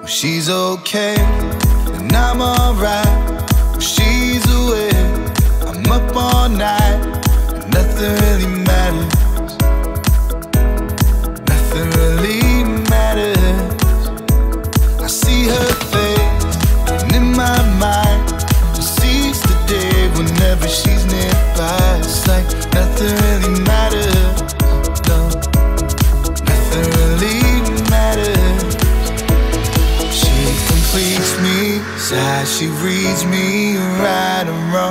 she's okay, and I'm alright. When she's away, I'm up all night, and nothing really matters. Nothing really matters. I see her face, and in my mind, I seize the day whenever she's nearby. It's like nothing really matters. No, nothing really matters. She completes me, sad, she reads me right and wrong.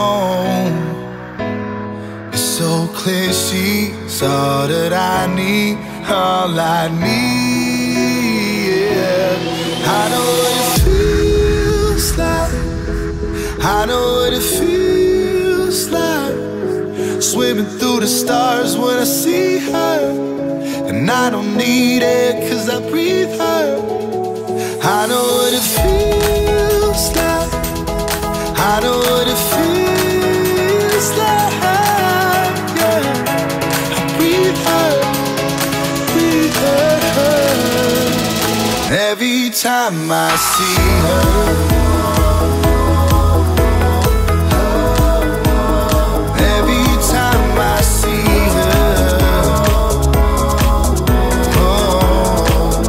It's so clear she's all that I need, all I need, yeah. I know what it feels like, I know what it feels like, swimming through the stars when I see her. And I don't need it 'cause I breathe her. I know what it feels like, I know what it feels like, yeah. I breathe her, breathe her. Every time I see her, every time I see her, oh.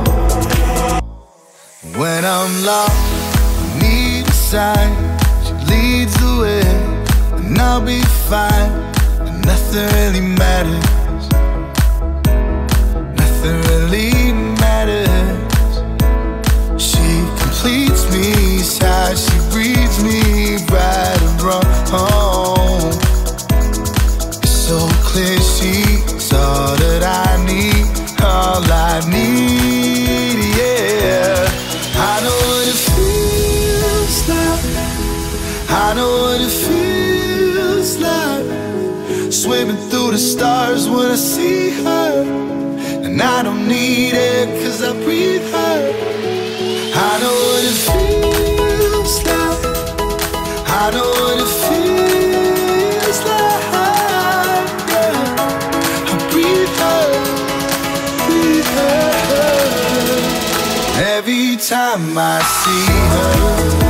When I'm lost, need a sign, she leads the way, and I'll be fine, and nothing really matters. Nothing really matters. She completes me, sad, she reads me right and wrong. It's so clear she's all that I need, all I need, yeah. I know what it feels like, I know what it feels like, swimming through the stars when I see her. And I don't need it 'cause I breathe her. I know what it feels like, I know what it feels like, yeah. I breathe her, breathe her. Every time I see her,